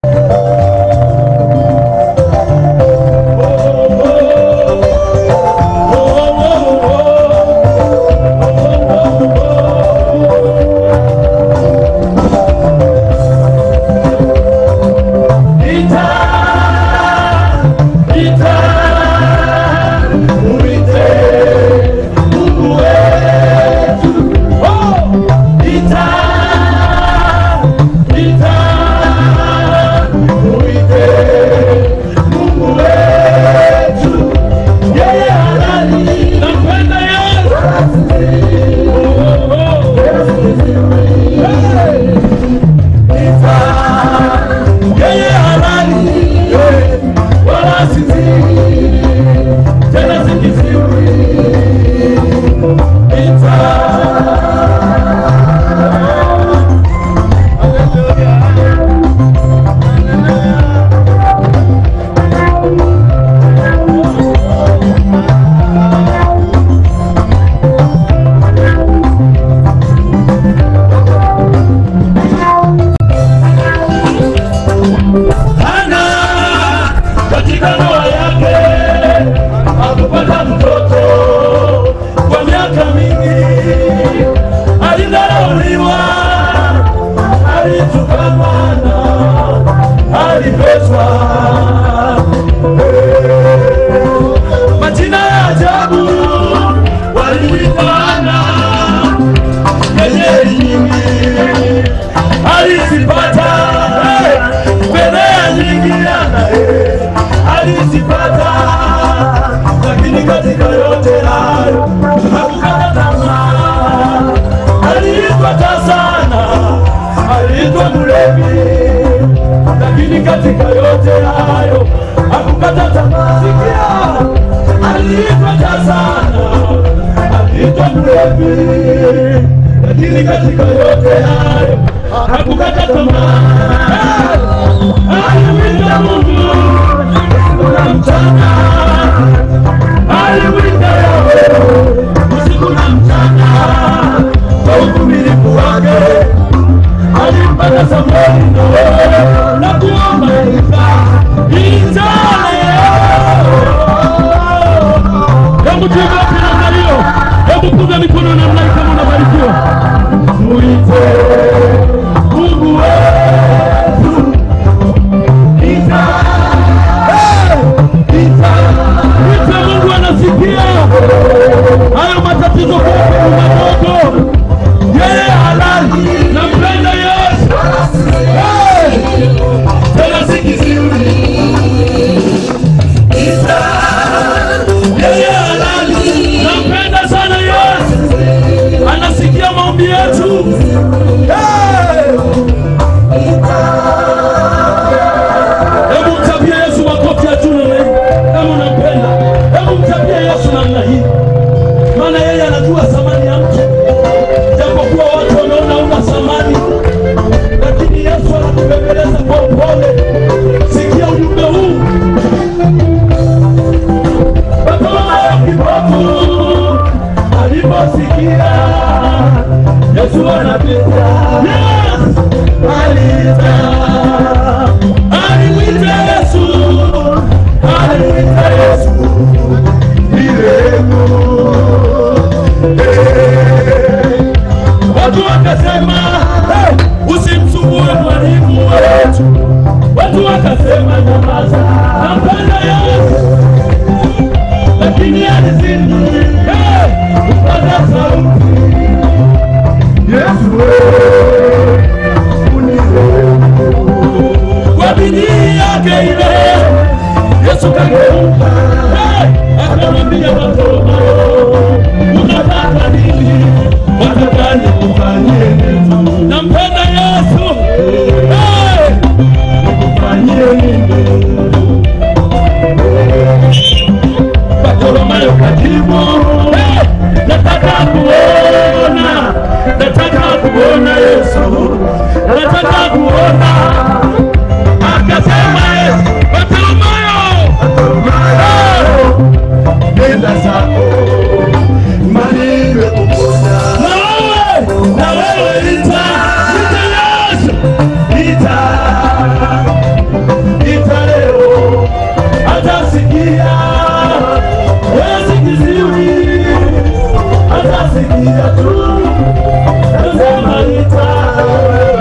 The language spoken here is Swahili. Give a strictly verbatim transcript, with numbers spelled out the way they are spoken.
Katika yote hayo hakukata tamaa. Alipata sana, aliitwa mlevi, lakini katika yote hayo hakukata tamaa. Aliwita Mungu usiku na mchana, aliwita Yahweh usiku na mchana. Kwa uvumilivu wake alimpata Samweli na kuomba Isa. Hebu tuimbe namna hiyo. Hebu punga mikono namna hiyo kama unabarikiwa. Tuite Mungu wetu Isa. Isa. Isa, Mungu anasikia hayo matatizo kwa madogo. Yeye halali, nampenda Yesu. Tena sikizuri Isa. Yeye halali, nampenda sana Yesu. Anasikia maombi yetu. Hebu mtapie Yesu makofi ya juu namna hii kama unampenda. Hebu mtapie Yesu namna hii, maana yeye anajua thamani ya mtu. Japokuwa watu wanaona una thamani, lakini Yesu anakubembeleza kwa upole. Sikia ujumbe huu. Baba kipofu aliposikia Yesu anapita, yes, alita, alimwita Yesu, alimwita Yesu Miremu. Watu wakasema, hey, usimsumbue mwalimu wetu. Watu wakasema nyamaza, nampenda Yesu. Lakini alizidi, hey, kupata sauti. Yesu wewe unirehemu. Kwa bidii yake ile Yesu kageuka, hey, akamwambia Bartimayo, unataka nini? Wataka nikufanyie nini? Nampenda Yesu. Hey, nikufanyie nini? Bartimayo kajibu, hey, nataka kuona, nataka kuona Yesu, nataka kuona. Akasema Yesu, Bartimayo, Bartimayo, nenda zako, imani imekuponya. Na wewe ita, ita Yesu, ita sikia tu, nasema nita